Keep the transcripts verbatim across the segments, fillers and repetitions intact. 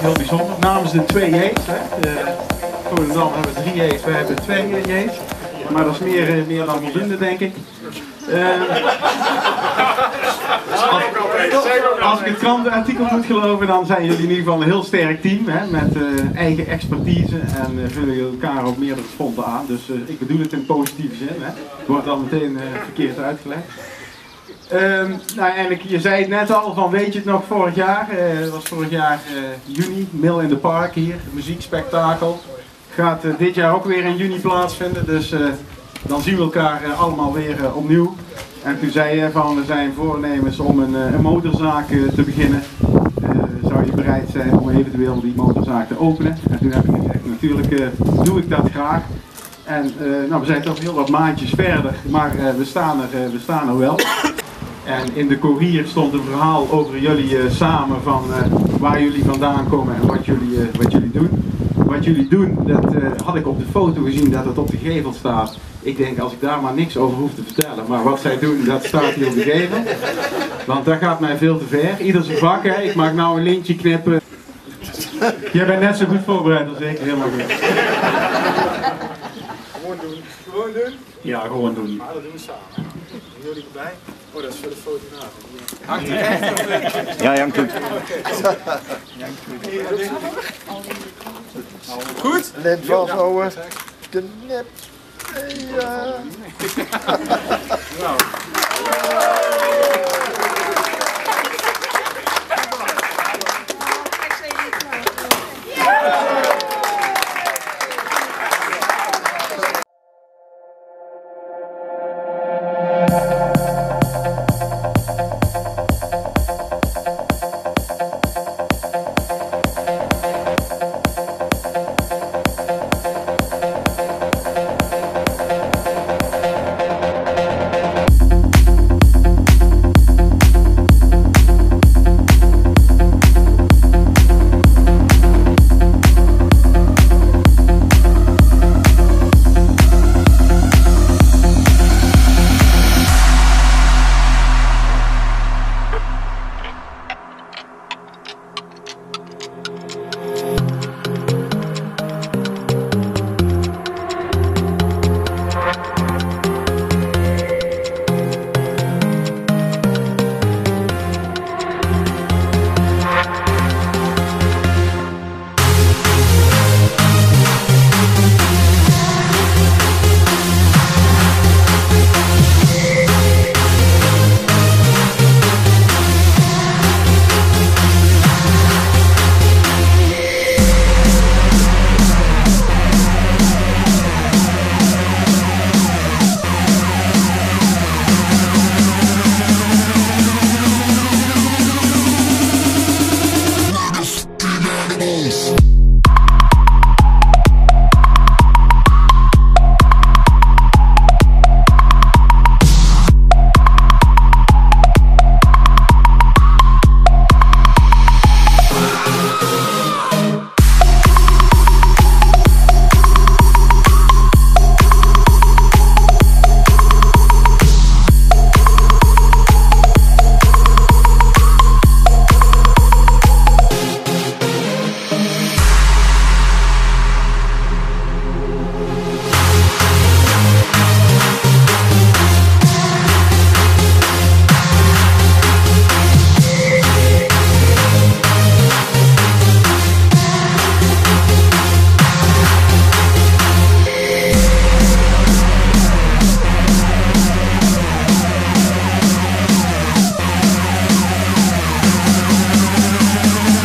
heel bijzonder. Namens de twee J's. Hè. Uh, Volendam hebben we drie J's, wij hebben twee J's. Maar dat is meer, uh, meer dan voldoende, denk ik. Uh, als, als ik het krantenartikel moet geloven, dan zijn jullie in ieder geval een heel sterk team. Hè, met uh, eigen expertise en uh, vullen jullie elkaar op meerdere fronten aan. Dus uh, ik bedoel het in positieve zin. Hè. Het wordt dan meteen uh, verkeerd uitgelegd. Um, nou, eigenlijk, je zei het net al, van weet je het nog vorig jaar, uh, dat was vorig jaar uh, juni, Mill in the Park hier, muziekspektakel. Gaat uh, dit jaar ook weer in juni plaatsvinden, dus uh, dan zien we elkaar uh, allemaal weer uh, opnieuw. En toen zei je van, we zijn voornemens om een, uh, een motorzaak uh, te beginnen. Uh, zou je bereid zijn om eventueel die motorzaak te openen? En toen heb ik gezegd, natuurlijk uh, doe ik dat graag. En uh, nou, we zijn toch heel wat maandjes verder, maar uh, we, staan er, uh, we staan er wel. En in de Courier stond een verhaal over jullie uh, samen, van uh, waar jullie vandaan komen en wat jullie, uh, wat jullie doen. Wat jullie doen, dat uh, had ik op de foto gezien dat het op de gevel staat. Ik denk, als ik daar maar niks over hoef te vertellen, maar wat zij doen, dat staat hier op de gevel. Want dat gaat mij veel te ver. Ieder zijn vak, hè. Ik maak nou een lintje knippen. Jij bent net zo goed voorbereid als ik, helemaal goed. Gewoon doen. Gewoon doen? Ja, gewoon doen. Maar dat doen we samen. Jullie erbij? Oh, dat is voor de fotograaf. Ja, Jan Kloek. Goed? Lint vasthouden. Knipt. Ja. Nou.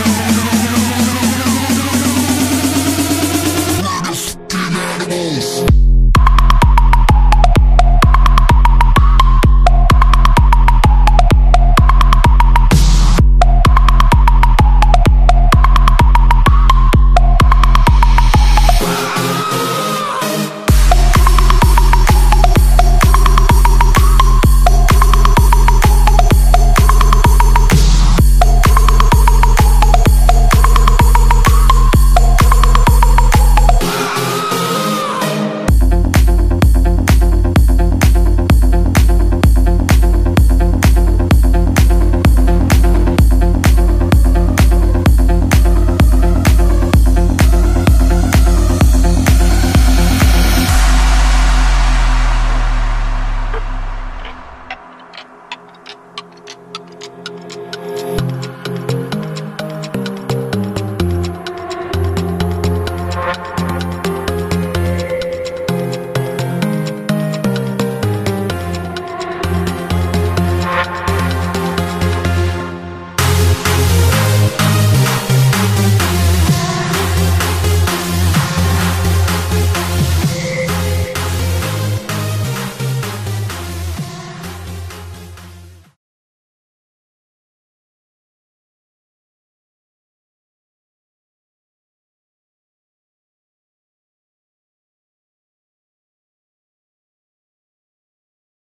Animals.